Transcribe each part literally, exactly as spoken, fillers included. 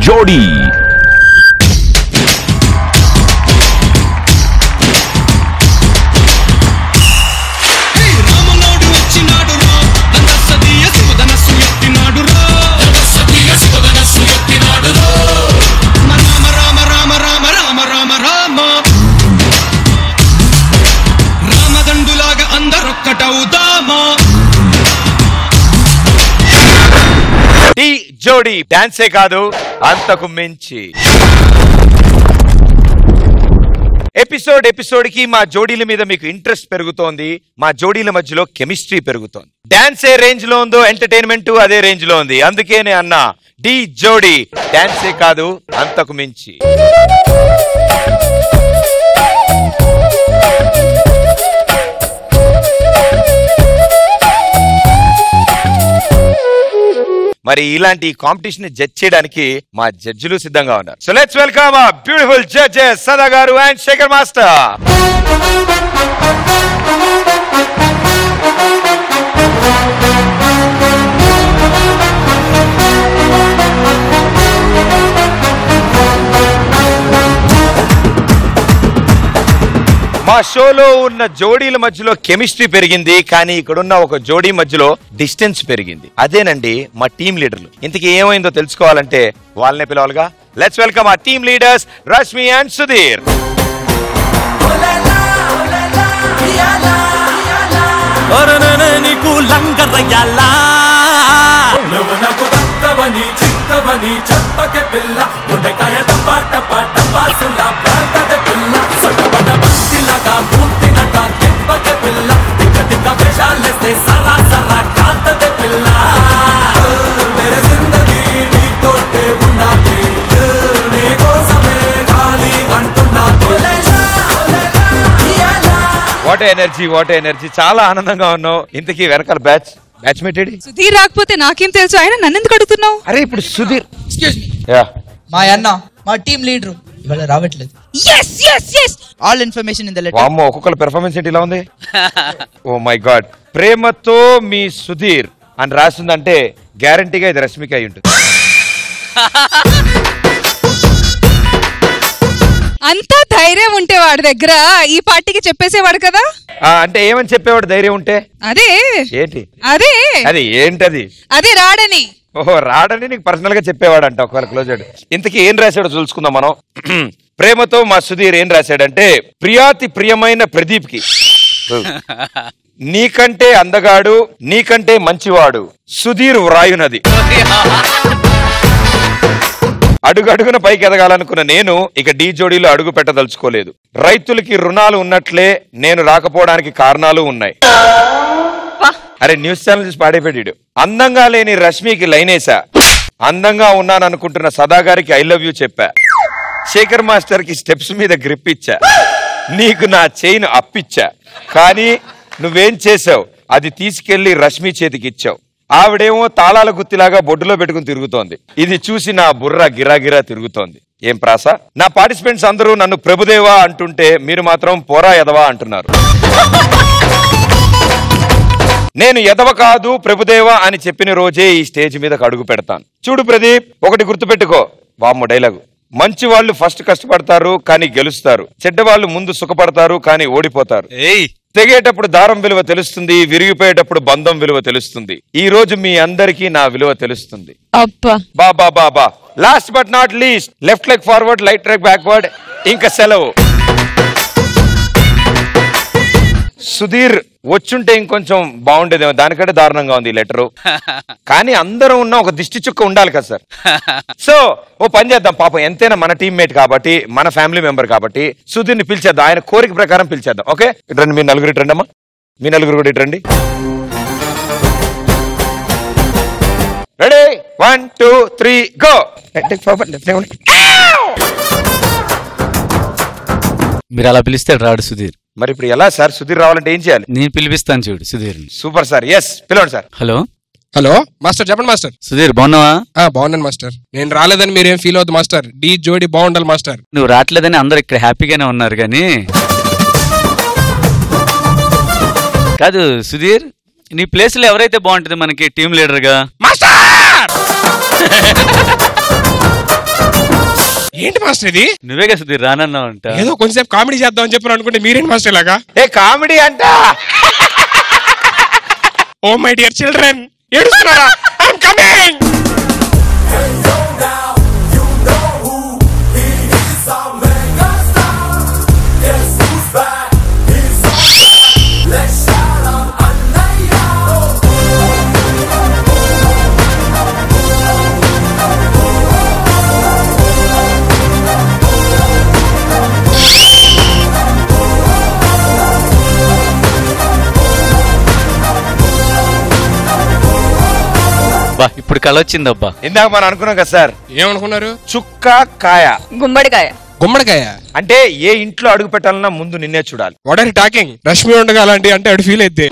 జోడీ. డి జోడీ డాన్సే కాదు అంతకు మించి. ఎపిసోడ్ ఎపిసోడ్ కి మా జోడీల మీద మీకు ఇంట్రెస్ట్ పెరుగుతోంది, మా జోడీల మధ్యలో కెమిస్ట్రీ పెరుగుతోంది. డాన్స్ ఏ రేంజ్ లో ఉందో ఎంటర్టైన్మెంట్ అదే రేంజ్ లో ఉంది. అందుకేనే అన్నా డి జోడీ డాన్సే కాదు అంతకు మించి. మరి ఇలాంటి కాంపిటీషన్ జడ్జ్ చేయడానికి మా జడ్జిలు సిద్ధంగా ఉన్నారు. సో లెట్స్ వెల్కమ్ ఆ బ్యూటిఫుల్ జడ్జెస్ సదా గారు అండ్ శేఖర్ మాస్టర్. మా షోలో ఉన్న జోడీల మధ్యలో కెమిస్ట్రీ పెరిగింది, కానీ ఇక్కడున్న ఒక జోడీ మధ్యలో డిస్టెన్స్ పెరిగింది. అదేనండి మా టీమ్ లీడర్లు. ఇంతకీ ఏమైందో తెలుసుకోవాలంటే వాళ్ళనే పిలవాలిగా. లెట్స్ వెల్కమ్ ఆ team leaders Rashmi and Sudheer. What energy what energy చాలా ఆనందంగా ఉన్నావు. ఇంతకీ వెనకాల బ్యాచ్ బ్యాచ్ మేట్ సుధీర్ రాకపోతే నాకేం తెలుసు, ఆయన నన్ను ఎందుకు అడుగుతున్నావు? అరే ఇప్పుడు సుధీర్ ఎక్స్క్యూజ్ మీ, మా అన్న మా టీం లీడర్ ఇవాళ రావట్లేదు. yes yes yes all information in the letter. వామ్మో ఒక్కొక్కల పెర్ఫార్మెన్స్ ఏంటి ఇలా ఉంది. Oh my God. ప్రేమతో మీ సుధీర్ అని రాస్తుందంటే గ్యారంటీగా ఇది రష్మిక అయి ఉంటుంది. అంతా ధైర్యం ఉంటే వాడి దగ్గర ఈ పార్టీకి చెప్పేసేవాడు కదా. అంటే ఏమని చెప్పేవాడు ధైర్యం ఉంటే? అదే ఏంటి అదే అది ఏంటది? అదే రాడని. ఓహో రాడని నీకు పర్సనల్ గా చెప్పేవాడు అంట ఒకవేళ క్లోజ్ అయ్యాడు. ఇంతకీ ఏం రాశాడో చూసుకుందాం మనం. ప్రేమతో మా సుధీర్ ఏం రాశాడంటే, ప్రియాతి ప్రియమైన ప్రదీప్ కి నీకంటే అందగాడు నీకంటే మంచివాడు సుధీర్ వ్రాయునది. అడుగడుగున పైకి ఎదగాలనుకున్న నేను ఇక డి జోడీలో అడుగు పెట్టదలుచుకోలేదు. రైతులకి రుణాలు ఉన్నట్లే నేను రాకపోవడానికి కారణాలు ఉన్నాయి. అరే న్యూస్ ఛానల్ చూసి పాడైపోయాడు. అందంగా లేని రష్మికి లైనేసా, అందంగా ఉన్నాననుకుంటున్న సదా గారికి ఐ లవ్ యూ చెప్పా, శేఖర్ మాస్టర్ కి స్టెప్స్ మీద గ్రిప్ ఇచ్చా, నీకు నా చైన్ అప్పిచ్చా, కానీ నువ్వేం చేసావు, అది తీసుకెళ్లి రష్మి చేతికి ఇచ్చావు. ఆవిడేమో తాళాల గుత్తిలాగా బొడ్డులో పెట్టుకుని తిరుగుతోంది. ఇది చూసి నా బుర్ర గిరాగిరా తిరుగుతోంది. ఏం ప్రాస? నా పార్టిసిపెంట్స్ అందరూ నన్ను ప్రభుదేవా అంటుంటే మీరు మాత్రం పోరా ఎదవా అంటున్నారు. నేను ఎదవ కాదు ప్రభుదేవా అని చెప్పిన రోజే ఈ స్టేజ్ మీద అడుగు పెడతాను. చూడు ప్రదీప్, ఒకటి గుర్తుపెట్టుకో. వామ్మో డైలాగు. మంచి వాళ్ళు ఫస్ట్ కష్టపడతారు కానీ గెలుస్తారు, చెడ్డవాళ్ళు ముందు సుఖపడతారు కానీ ఓడిపోతారు. తెగేటప్పుడు దారం విలువ తెలుస్తుంది, విరిగిపోయేటప్పుడు బంధం విలువ తెలుస్తుంది. ఈ రోజు మీ అందరికీ నా విలువ తెలుస్తుంది. బా బా బా బా. Last but not least, left leg forward, right leg backward. ఇంకా సెలవు. సుధీర్ వచ్చుంటే ఇంకొంచెం బాగుండేదేమో, దానికంటే దారుణంగా ఉంది ఈ లెటరు. కానీ అందరూ ఉన్న ఒక దిష్టి చుక్క ఉండాలి కదా సార్. సో ఓ పని చేద్దాం, పాపం ఎంతైనా మన టీమ్మేట్ కాబట్టి, మన ఫ్యామిలీ మెంబర్ కాబట్టి సుధీర్ ని పిలిచేద్దాం. ఆయన కోరిక ప్రకారం పిలిచేద్దాం. ఓకే ఇట్రండి, మీ నలుగురు ఇట్రండి అమ్మా, మీ నలుగురు కూడా ఇట్రండి. Ready, one two three go. మీరు అలా పిలిస్తే రాడు సుధీర్. మరి ఇప్పుడు ఎలా సార్? సుధీర్ రావాలంటే ఏం చేయాలి? నేను పిలిపిస్తాను చూడు సుధీర్. సూపర్ సార్, ఎస్ పిలవండి సార్. హలో హలో మాస్టర్, చెప్పండి మాస్టర్. సుధీర్ బాగున్నావా? బాగున్నాను మాస్టర్. నేను రాలేదని మీరేం ఫీల్ అవుతుంది మాస్టర్. డి జోడీ బాగుండాలి మాస్టర్. నువ్వు రావట్లేదని అందరు ఇక్కడ హ్యాపీగానే ఉన్నారు కానీ కాదు సుధీర్, నీ ప్లేస్ లో ఎవరైతే బాగుంటుంది మనకి టీం లీడర్ గా? మాస్టర్ ఏంటి మాస్టర్ ఇది? నువ్వే కదా సుధీర్ రానన్నావు అంట. ఏదో కొంచెంసేపు కామెడీ చేద్దాం అని చెప్పి అనుకుంటే మీరేంటి మాస్టర్ ఇలాగా? ఏ కామెడీ అంట. ఓ మై డియర్ చిల్డ్రన్, ఏడుస్తున్నారా? I'm coming. బా ఇప్పుడు కళ వచ్చిందబ్బా. ఇందాక మనం అనుకున్నాం కదా సార్, ఏమనుకున్నారు? చుక్క కాయ గుమ్మడికాయ. గుమ్మడికాయ అంటే ఏ ఇంట్లో అడుగు పెట్టాలన్నా ముందు నిన్నే చూడాలి. What are you talking? Rashmi ఉండగా అలాంటి అంటే అడు ఫీల్ అయితే.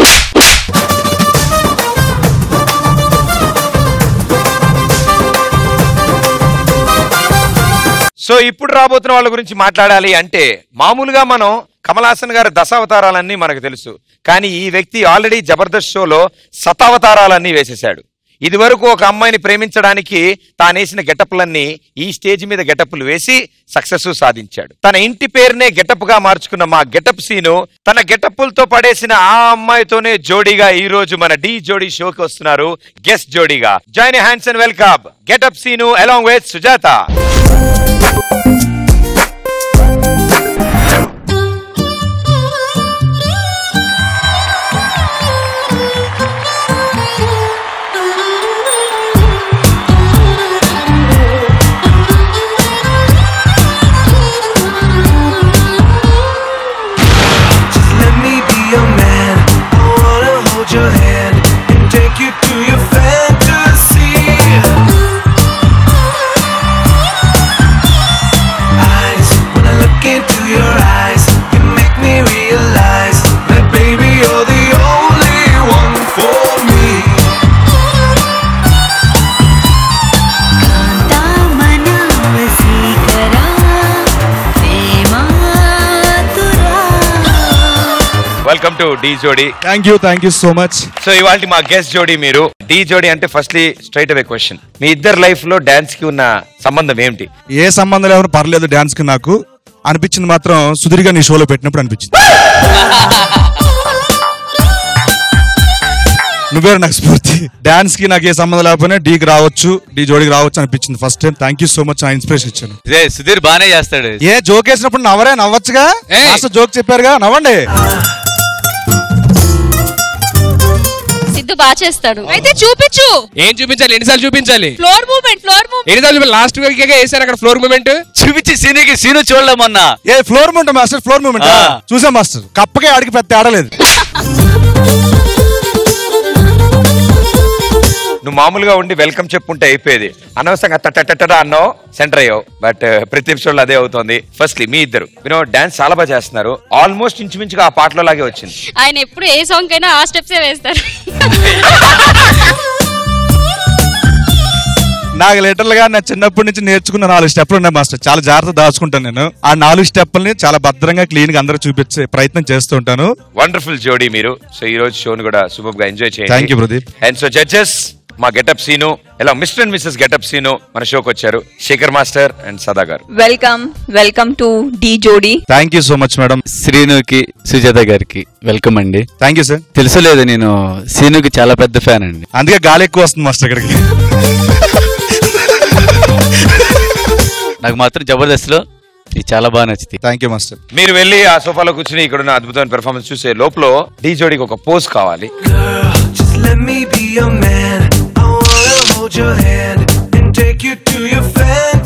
సో ఇప్పుడు రాబోతున్న వాళ్ళ గురించి మాట్లాడాలి అంటే మామూలుగా మనం కమల్ హాసన్ గారి దశావతారాలన్నీ మనకు తెలుసు, కానీ ఈ వ్యక్తి ఆల్రెడీ జబర్దస్త్ షోలో శతావతారాలన్నీ వేసేశాడు. ఇది వరకు ఒక అమ్మాయిని ప్రేమించడానికి తానేసిన గెటప్లన్నీ ఈ స్టేజ్ మీద గెటప్లు వేసి సక్సెస్ సాధించాడు. తన ఇంటి పేరునే గెటప్ గా మార్చుకున్న మా గెటప్ సీను తన గెటప్పులతో పడేసిన ఆ అమ్మాయితోనే జోడీగా ఈ రోజు మన డి జోడీ షోకి వస్తున్నారు, గెస్ట్ జోడీగా. Join hands and welcome getup Seenu along with Sujatha. Your hand and take you to your fantasy. Eyes, when I look into your eyes, you make me realize that baby you're the only one for me. Welcome to Dhee Jodi. Thank you thank you so much. So ఇవాళ మా guest జోడీ మీరు. డి జోడీ అంటే firstly straight away question, మీ ఇద్దరు life లో dance కి ఉన్న సంబంధం ఏమిటి? ఏ సంబంధం లేవని పర్లేదు డాన్స్ కి. నాకు అనిపించింది మాత్రం సుధీర్ గా నీ షోలో పెట్టినప్పుడు అనిపించింది. నువ్వే నాకు స్ఫూర్తి. డాన్స్ కి నాకు ఏ సంబంధం లేకపోయినా డీకి రావచ్చు, డి జోడీకి రావచ్చు అనిపించింది first time. Thank you so much, నా ఇన్స్పిరేషన్ ఇచ్చాను. సుధీర్ బానే చేస్తాడు. ఏ జోక్ వేసినప్పుడు నవ్వరే, నవ్వచ్చుగా. జోక్ చెప్పారుగా, నవ్వండి. సిద్ధు బాగా చేస్తాడు. అయితే చూపించు. ఏం చూపించాలి? ఎన్నిసార్లు చూపించాలి? Floor movement. ఫ్లోర్ మూవ్మెంట్ ఎన్నిసార్లు చూపించాలి? లాస్ట్ వీక్ వేసారు అక్కడ ఫ్లోర్ మూవ్మెంట్. చూపించి సీనుకి సీను చూడలేమన్నా. ఏ floor moment master? Floor moment చూసా మాస్టర్. కప్పకే ఆడికి పెద్ద ఆడలేదు. నువ్వు మామూలుగా ఉండి వెల్కమ్ చెప్పుంటే అయిపోయేది, అనవసరంగా తట్టటట్టడా అన్నావు, సెంటర్ అయ్యావు. బట్ ప్రతి ఎపిసోడ్ లో అదే అవుతుంది. ఫస్ట్లీ మీ ఇద్దరు మీరు డాన్స్ చాలా బాగా చేస్తున్నారు. ఆల్మోస్ట్ ఇంచుమించుగా ఆ పాటలో లాగే వచ్చింది. ఆయన ఎప్పుడు ఏ సాంగ్ అయినా ఆ స్టెప్సే వేస్తారు. నాకు లిటరల్ గా నా చిన్నప్పటి నుంచి నేర్చుకున్న నాలుగు స్టెప్లు ఉన్నాయి మాస్టర్. చాలా జాగ్రత్త దాచుకుంటాను నేను. ఆ నాలుగు స్టెప్లని చాలా భద్రంగా క్లీన్ గా అందరూ చూపించే ప్రయత్నం చేస్తూ ఉంటాను. వండర్ఫుల్ జోడీ మీరు. సో ఈ రోజు షోని కూడా సూపర్ గా ఎంజాయ్ చేయండి. Thank you Pradeep. And so judges, మా గెటప్ సీను ఎలా mister and missus getup Seenu మన షోకి వచ్చారు. శేఖర్ మాస్టర్ అండ్ సదా గారు. Welcome welcome to Dhee Jodi. Thank you so much madam. శ్రీనుకి సుజాత గారికి వెల్కమ్ అండి. Thank you sir. తెలుసలేదు, నేను శ్రీనుకి చాలా పెద్ద ఫ్యాన్ అండి. అందుకే గాలి ఎక్కువ వస్తుంది మాస్టర్ ఇక్కడికి. నాకు మాత్రం జబర్దస్త్ లో ఇది చాలా బాగా నచ్చింది. Thank you master. మీరు వెళ్ళి ఆ సోఫాలో కూర్చుని ఇక్కడ ఉన్న అద్భుతమైన పెర్ఫార్మెన్స్ చూసే లోపల డి జోడీకి ఒక పోజ్ కావాలి. Let me be your man. I wanna hold your hand and take you to your fantasy.